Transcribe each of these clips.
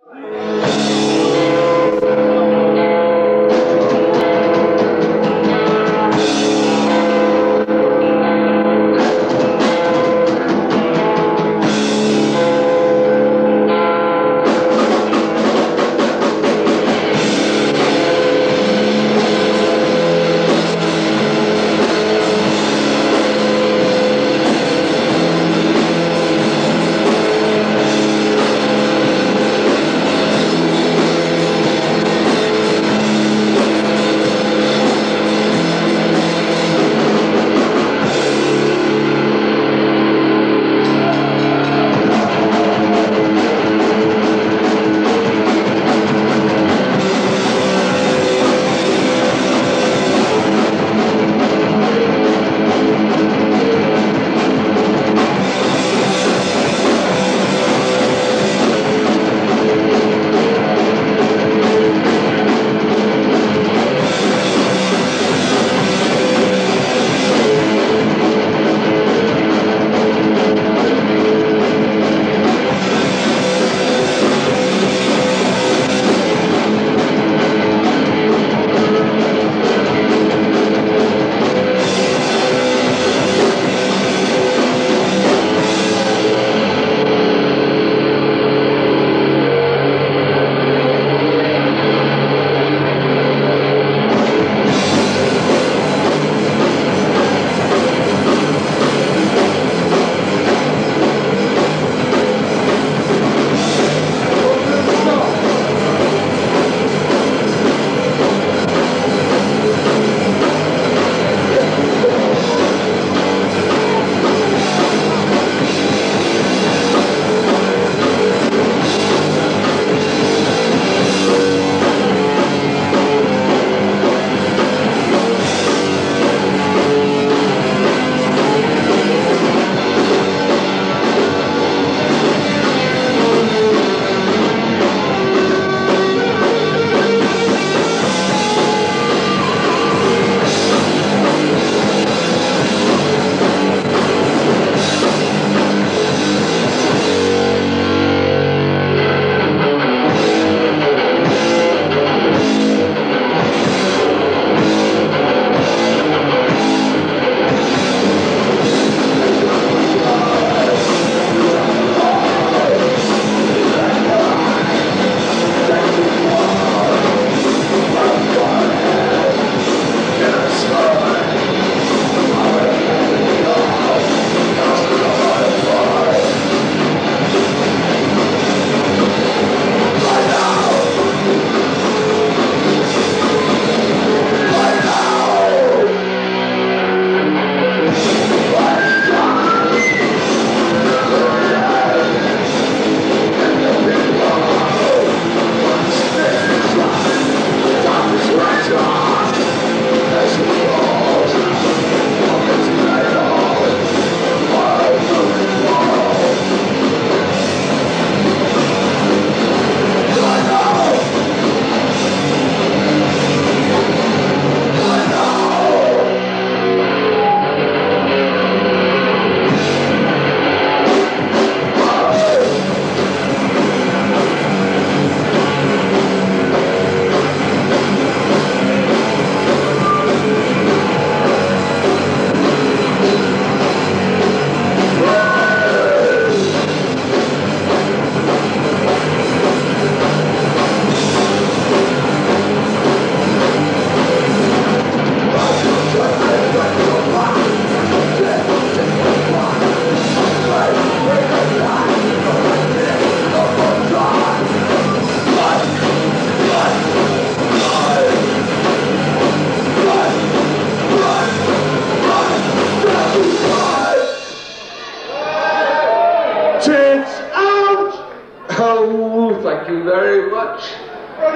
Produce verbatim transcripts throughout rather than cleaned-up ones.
Oh, thank you very much. Hey,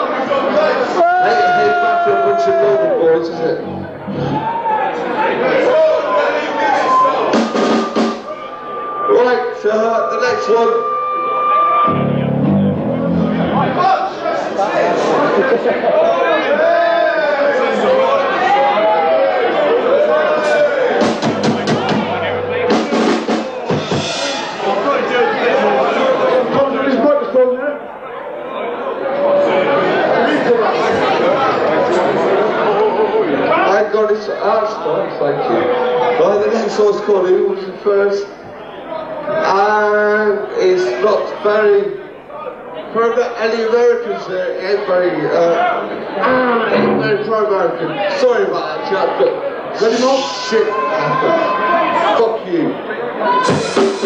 hey, back to a bunch of golden balls, is it? Right, uh, the next one. Come to this microphone, yeah? next one's called Who Was It First? And it's not very, for any Americans there, it ain't very, uh, it ain't very pro-American. Sorry about that, chap, but ready more? Shit happens. Fuck you.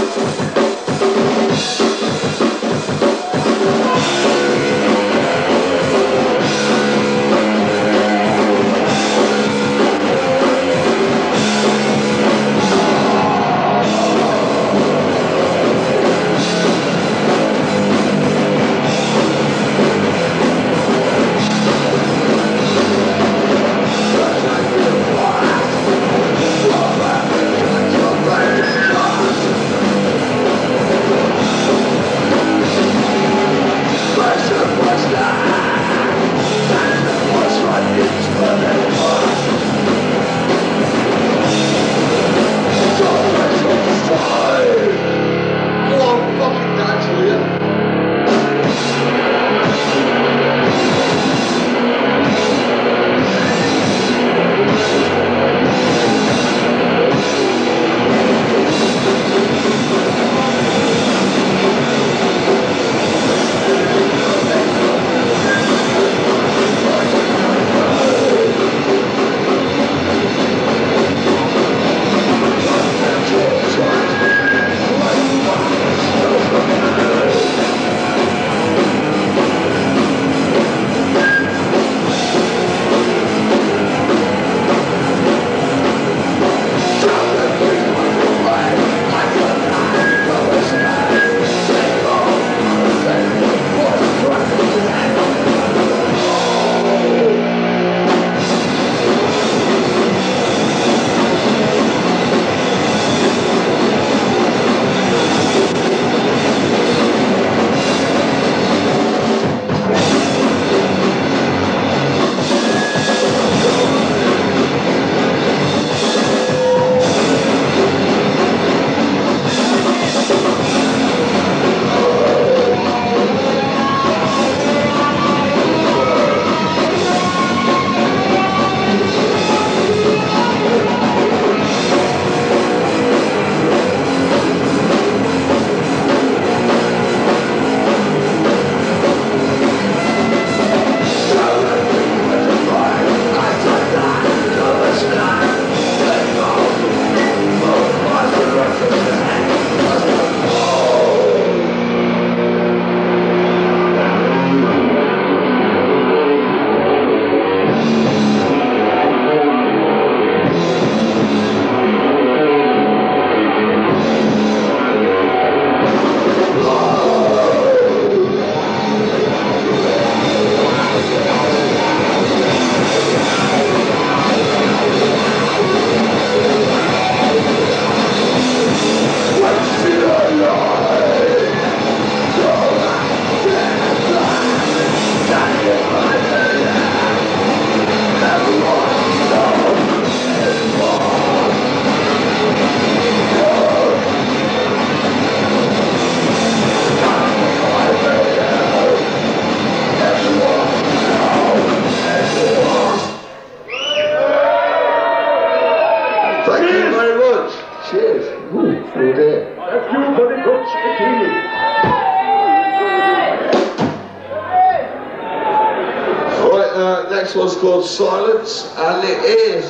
Next one's called Silence, and it is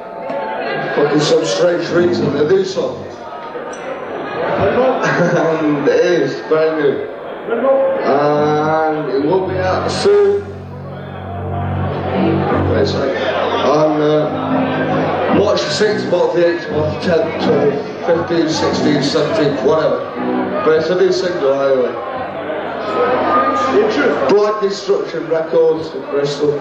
fucking some strange reason to do so. And it is brand new, and it will be out soon. Wait a second. On uh, March the sixth, March the eighth, March the tenth, twelfth, fifteenth, sixteenth, seventeenth, whatever. But it's a new single anyway. Blind Destruction Records in Bristol.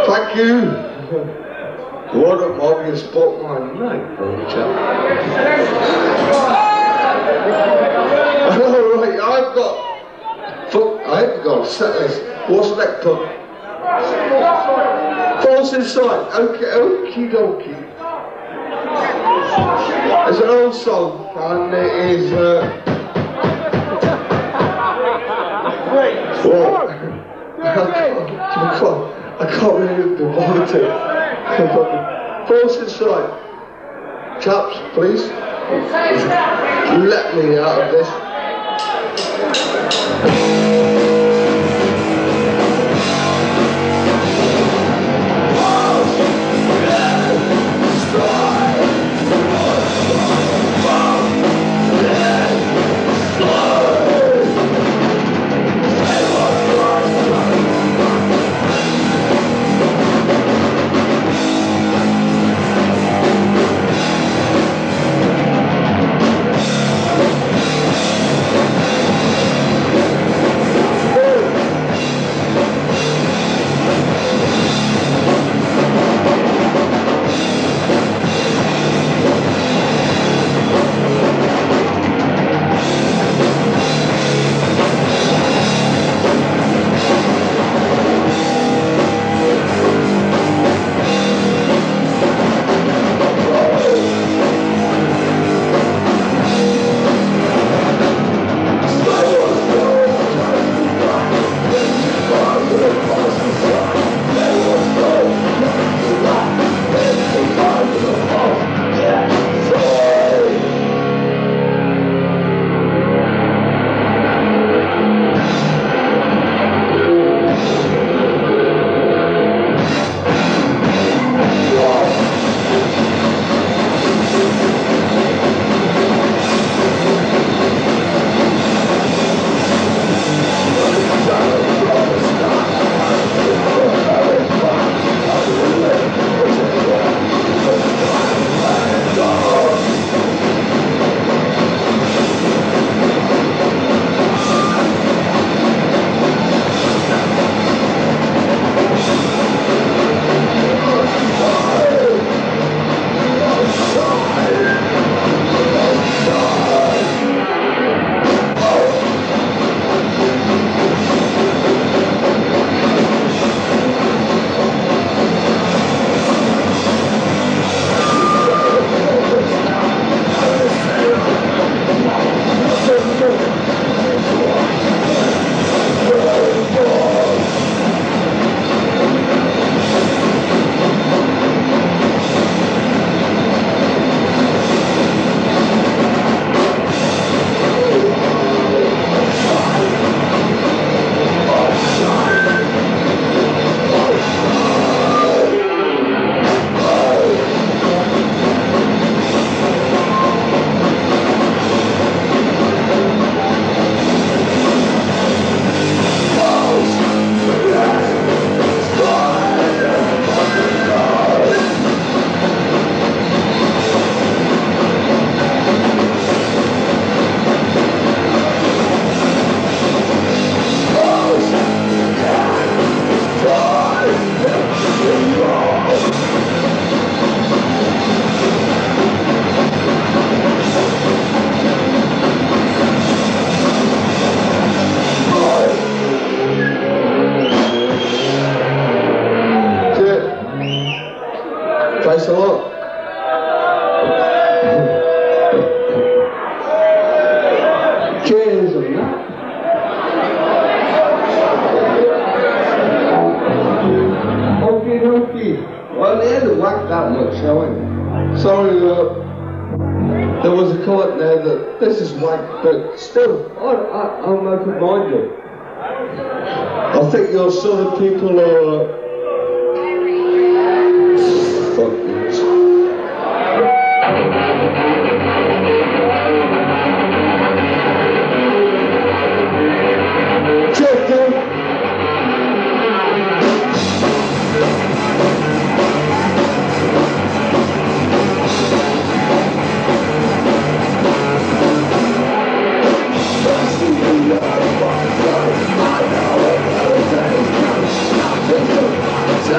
Thank you. What a mob you spot my night, old chap. Alright, I've got. Fuck, I haven't got a set list. What's next up? False Inside. Okay, okie dokie. It's an old song, and it is. Uh, well, I can't, I can't really do it. False Inside. Chaps, please. Let me out of this. Thanks a lot. Cheers and that. Okie dokie. Well, they hadn't whacked that much, shall we? Sorry, uh, there was a comment there that this is whack, but still, I, I, I'm open-minded. I think your sort of people are. Uh, fuck this. Check it. I know it, everything's coming, nothing's too much time.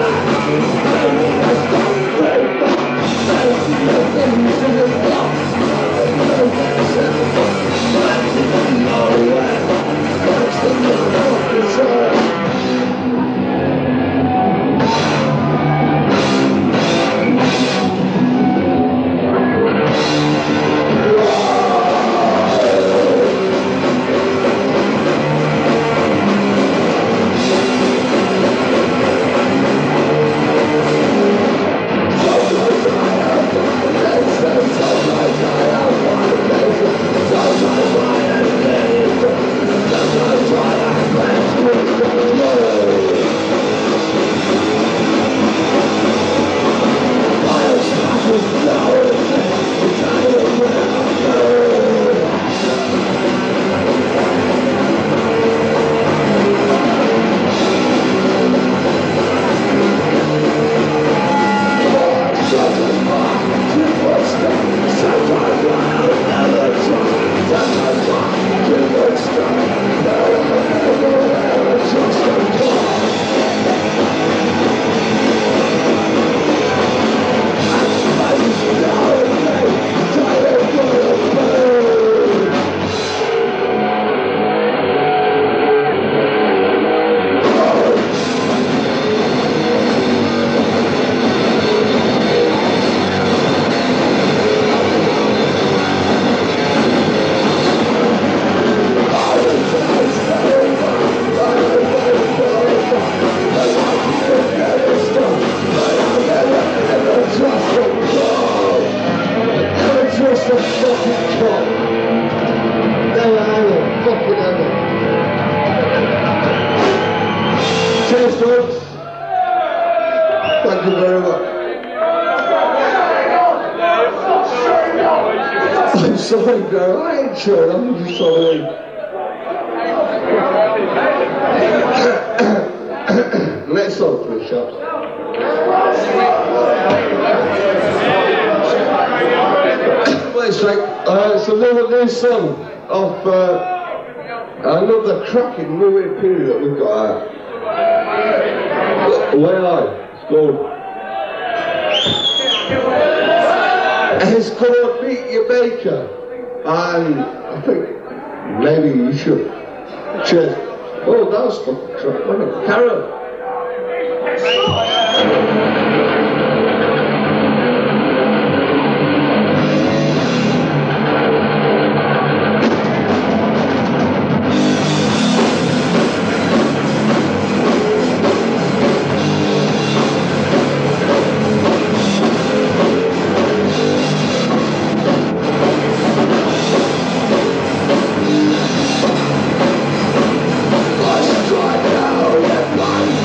Cheers, folks. Thank you very much. I'm sorry, girl. I ain't sure. I'm just sorry. Next song, please, chaps. Wait a sec. Uh, it's another new song of uh, another cracking new E P that we've got out. Way I. It's called. It's called Beat Your Baker. And I think maybe you should. Cheers. Oh, that was fucking crap, wasn't it? Carol. Strike out and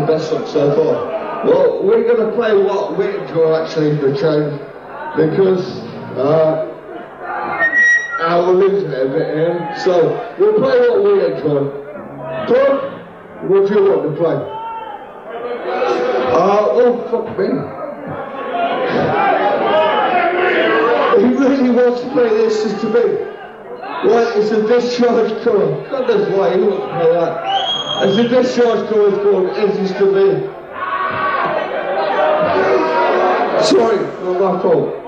the best song so far. Well, we're going to play what we enjoy actually for change, because uh, uh, we're losing it a bit here. So we'll play what we enjoy. Tom, what do you want to play? Uh, oh, fuck me. He really wants to play this just to me. Right, it's a discharge call. God knows why he wants to play that. It's a discharge call, it's called Is This To Be? Sorry, not my fault.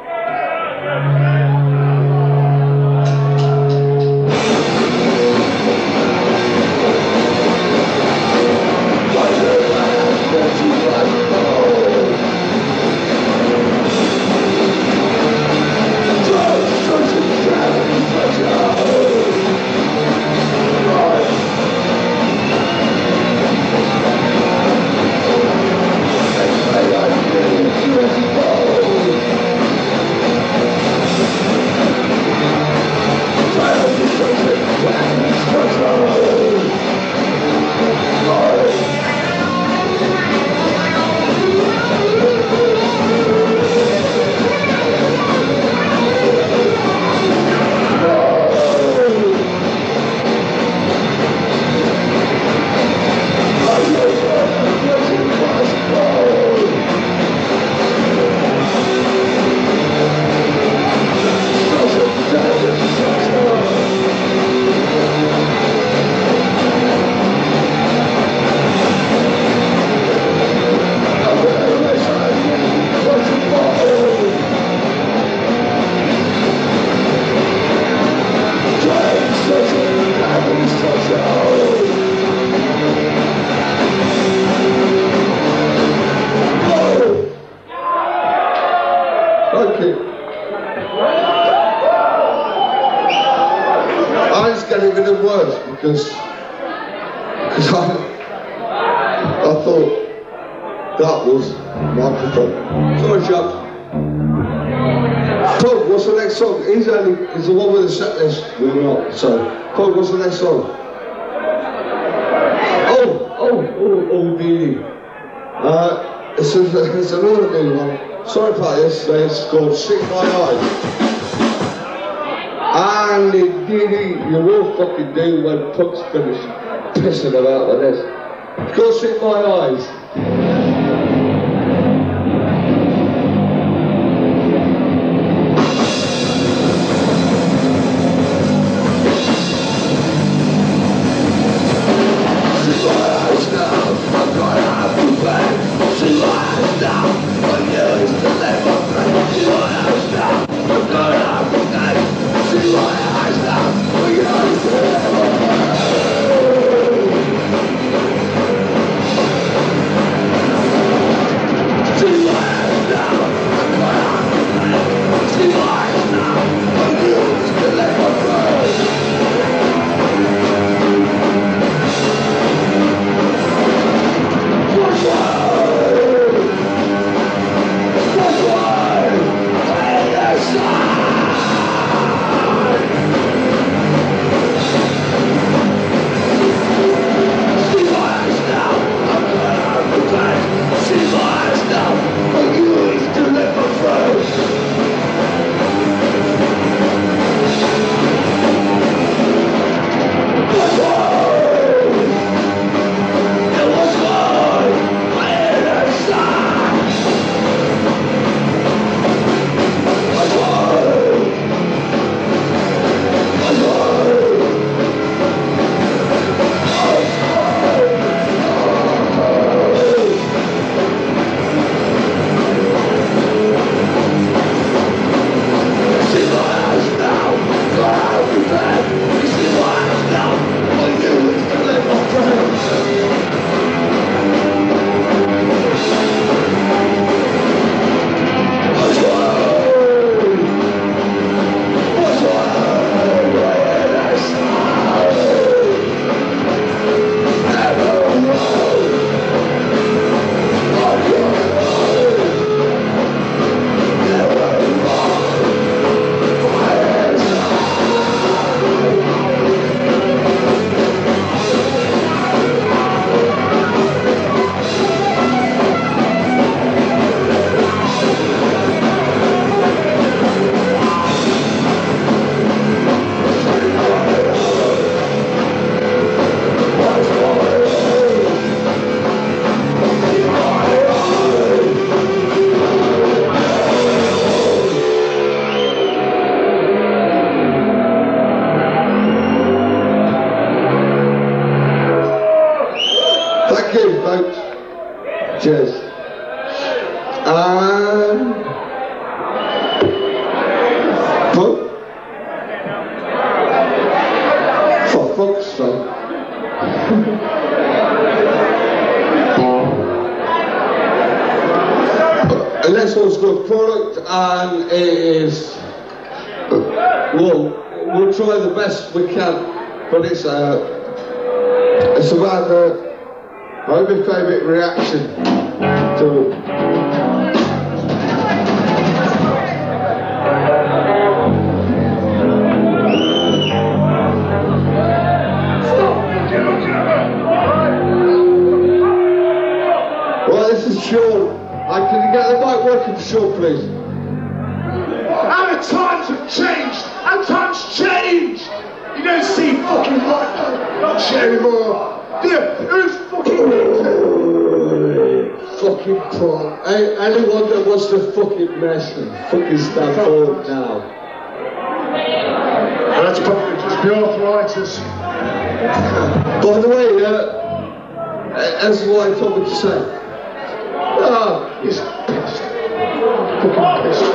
Because, because I, I thought that was microphone. Sorry, chaps. Todd, what's the next song? He's only, he's the one with the set list. We're not. So, Todd, what's the next song? Oh, oh, oh, oh, the. Uh, it's, a, it's another new one. Sorry about this. It's called Sing My Eyes. And indeed, you will fucking do when Puck's finished pissing about like this. Go sit my eyes. Cheers. And fuck. For fuck's sake. This one's good product, and it is, well, we'll try the best we can, but it's uh, it's about uh, my favourite reaction to it. Well, this is Sean. I can you get the mic working for Sean, please? How the times have changed! How times change! You don't see fucking white not shit anymore. Do you? Who's fucking Fucking prawn. Hey, anyone that wants to fucking mess and fucking stand forward now. That's probably just the arthritis. By the way, uh, as what I told me to say. Ah, He's pissed. Fucking pissed.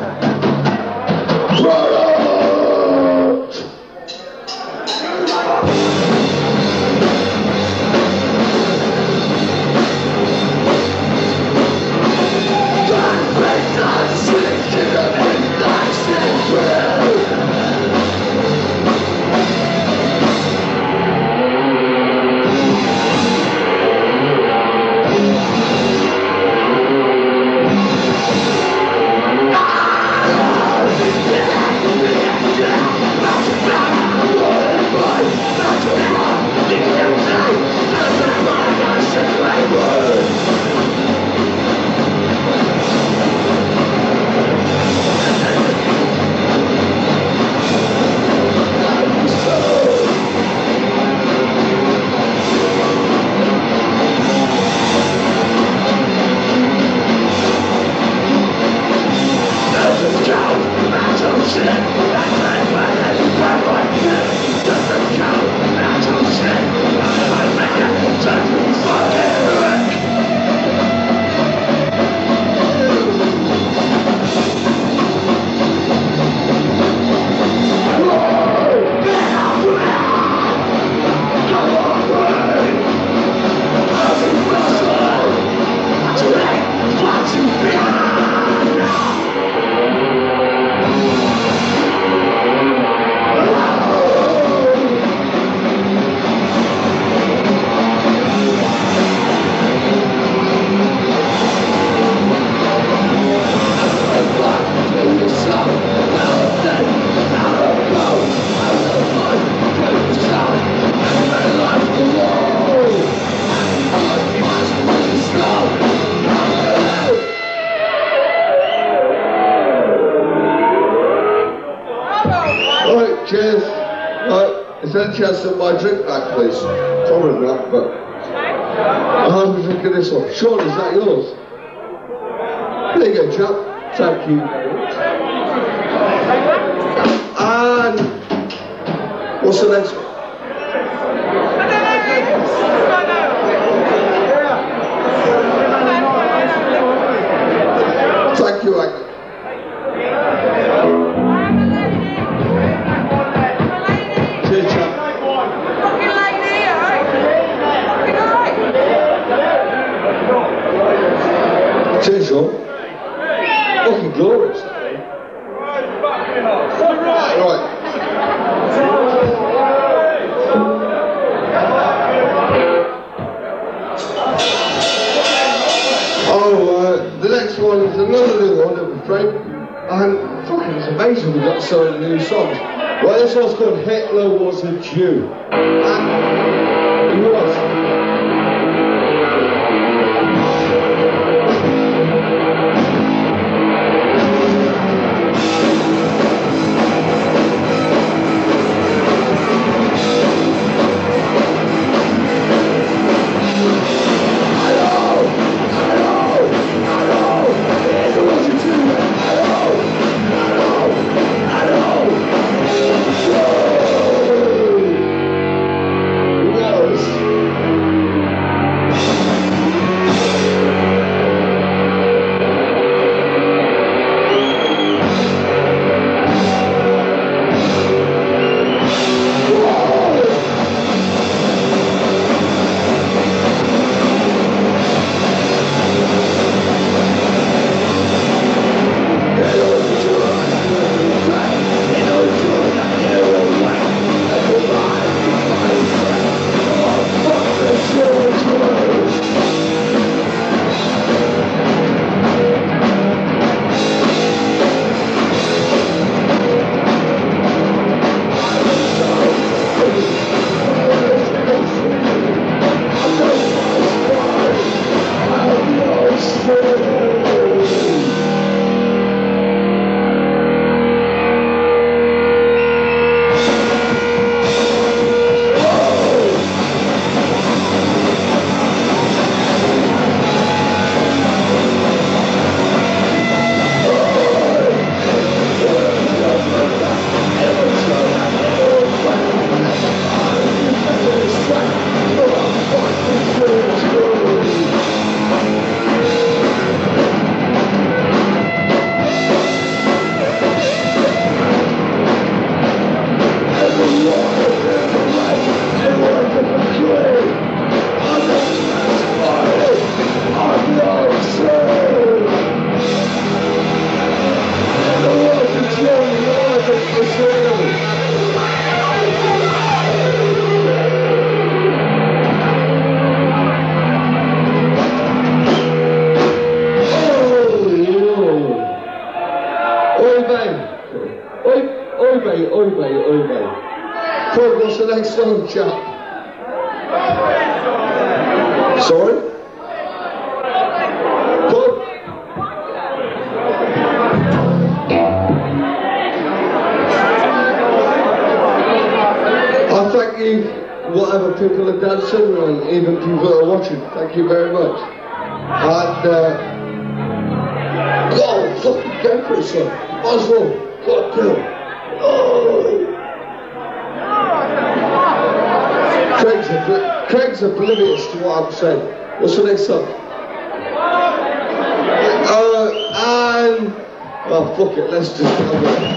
Cheers. Uh, is there any chance of my drink back, please? Probably not, but I'll have a drink of this one. Sean, is that yours? There you go, chap. Thank you very much. And what's the next one? Thank you, Agnes. Cheers, Sean. Fucking glorious. Right. Oh, uh, the next one is another new one, I'm afraid. And fucking it's amazing we got so many new songs. Right, this one's called Hitler Was a Jew. And he was. What's the next song, chap? Sorry? Pub? I thank you, whatever people are dancing and even people that are watching. Thank you very much. And, uh, God, fucking go for it, son. Might as well. God damn. Oh. Craig's, obli Craig's oblivious to what I'm saying. What's the next song? Uh, and... Oh, fuck it, let's just go with it.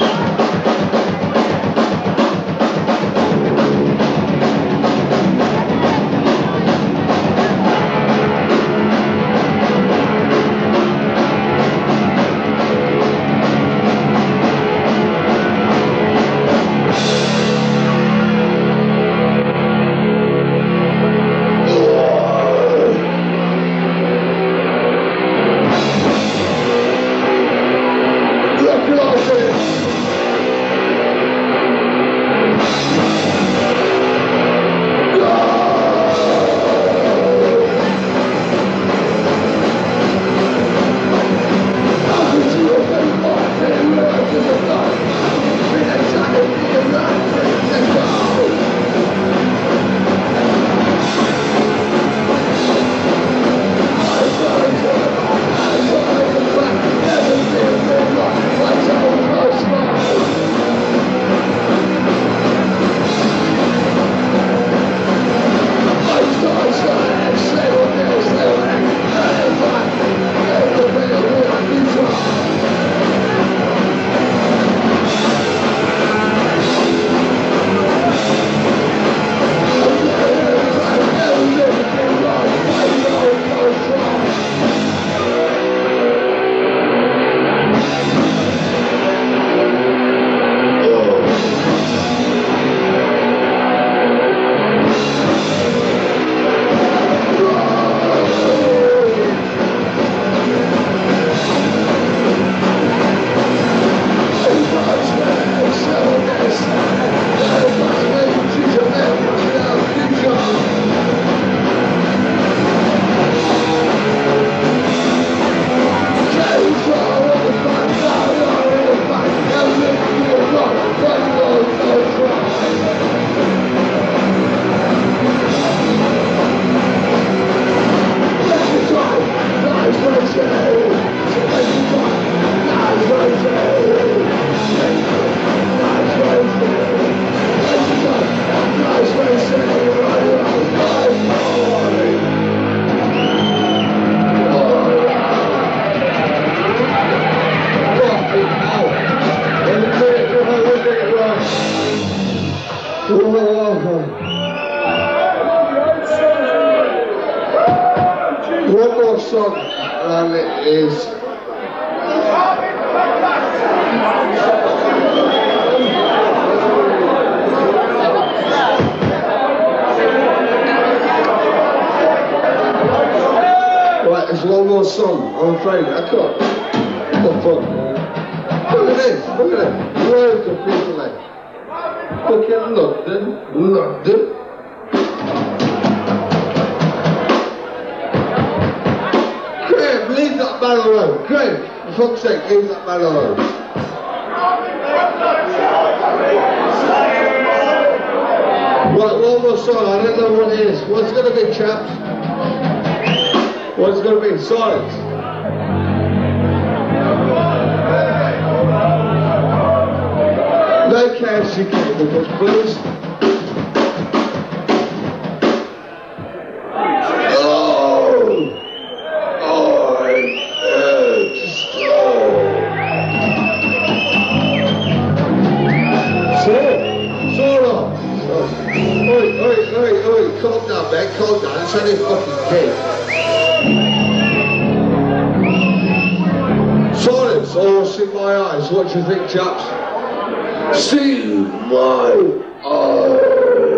One more song, and it is right, there's one more song, I'm afraid, I can't. What the fuck? Look at this, look at it, loads of people there. Fucking London, London. Leave that man alone. Craig, for fuck's sake, leave that man alone. Right, one more song. I don't know what it is. What's it going to be, chaps? What's it going to be? Silence. No K F C cable, please. So oi, oi, calm down, man, calm down. It's only a fucking kid. Silence, or see my eyes. What do you think, chaps? See my eyes.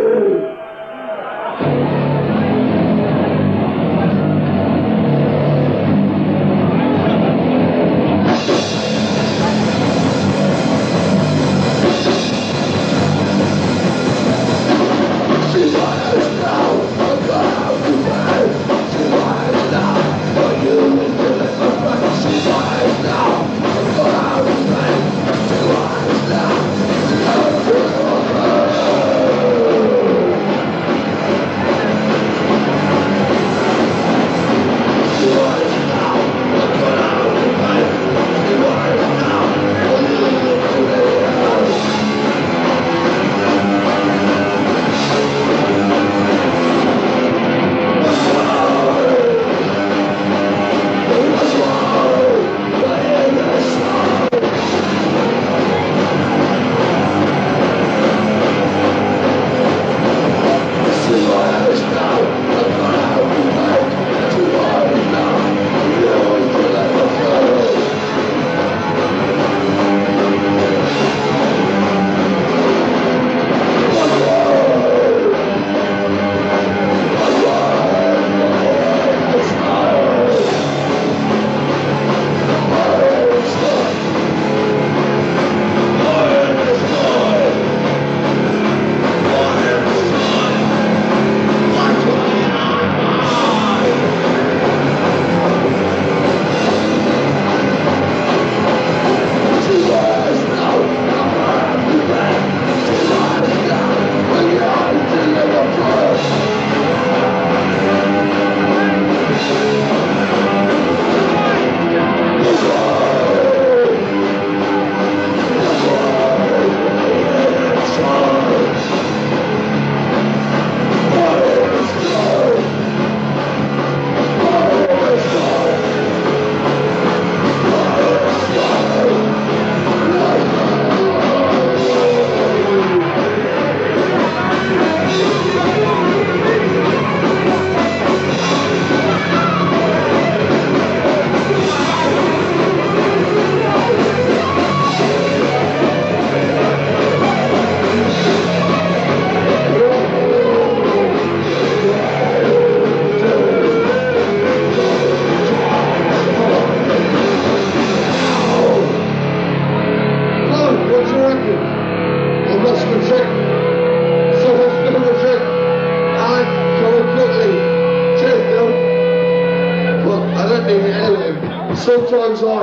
Sometimes I.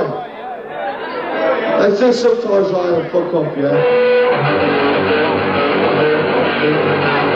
They say sometimes I am. Fuck off, yeah?